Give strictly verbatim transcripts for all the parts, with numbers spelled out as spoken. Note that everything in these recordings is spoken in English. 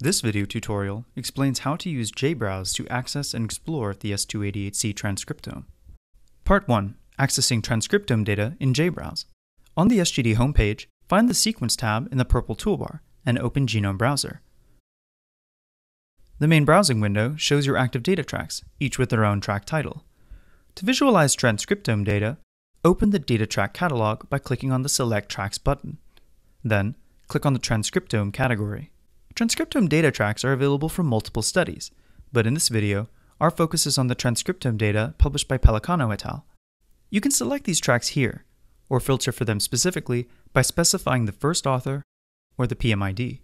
This video tutorial explains how to use JBrowse to access and explore the S two eighty-eight C transcriptome. Part one. Accessing transcriptome data in JBrowse. On the S G D homepage, find the Sequence tab in the purple toolbar and open Genome browser. The main browsing window shows your active data tracks, each with their own track title. To visualize transcriptome data, open the Data Track catalog by clicking on the Select Tracks button. Then, click on the transcriptome category. Transcriptome data tracks are available from multiple studies, but in this video, our focus is on the transcriptome data published by Pellicano et al. You can select these tracks here, or filter for them specifically by specifying the first author or the P M I D.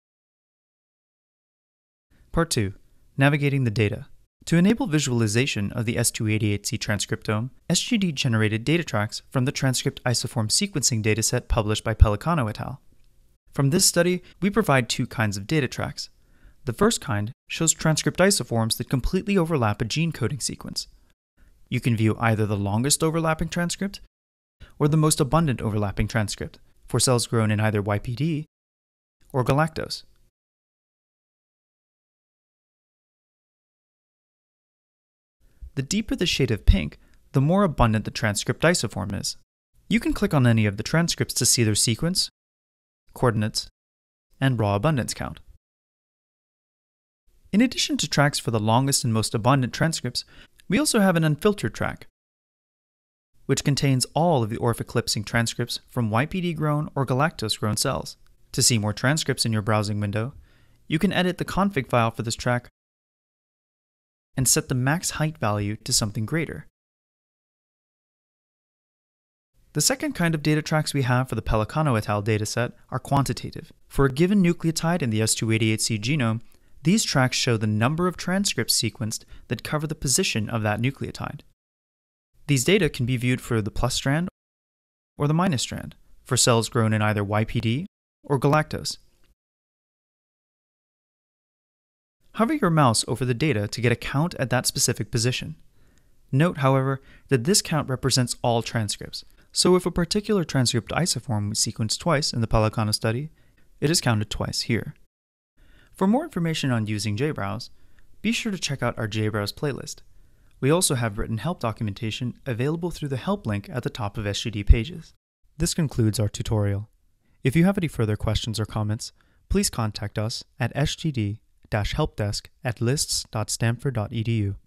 Part two. Navigating the data. To enable visualization of the S two eighty-eight C transcriptome, S G D generated data tracks from the transcript isoform sequencing dataset published by Pellicano et al. From this study, we provide two kinds of data tracks. The first kind shows transcript isoforms that completely overlap a gene coding sequence. You can view either the longest overlapping transcript or the most abundant overlapping transcript for cells grown in either Y P D or galactose. The deeper the shade of pink, the more abundant the transcript isoform is. You can click on any of the transcripts to see their sequence, coordinates, and raw abundance count. In addition to tracks for the longest and most abundant transcripts, we also have an unfiltered track, which contains all of the orph-eclipsing transcripts from Y P D-grown or galactose-grown cells. To see more transcripts in your browsing window, you can edit the config file for this track and set the max height value to something greater. The second kind of data tracks we have for the Pellicano et al. Dataset are quantitative. For a given nucleotide in the S two eighty-eight C genome, these tracks show the number of transcripts sequenced that cover the position of that nucleotide. These data can be viewed for the plus strand or the minus strand, for cells grown in either Y P D or galactose. Hover your mouse over the data to get a count at that specific position. Note, however, that this count represents all transcripts, so if a particular transcript isoform was sequenced twice in the Pellicano study, it is counted twice here. For more information on using JBrowse, be sure to check out our JBrowse playlist. We also have written help documentation available through the help link at the top of S G D pages. This concludes our tutorial. If you have any further questions or comments, please contact us at s g d dash helpdesk at lists dot stanford dot e d u.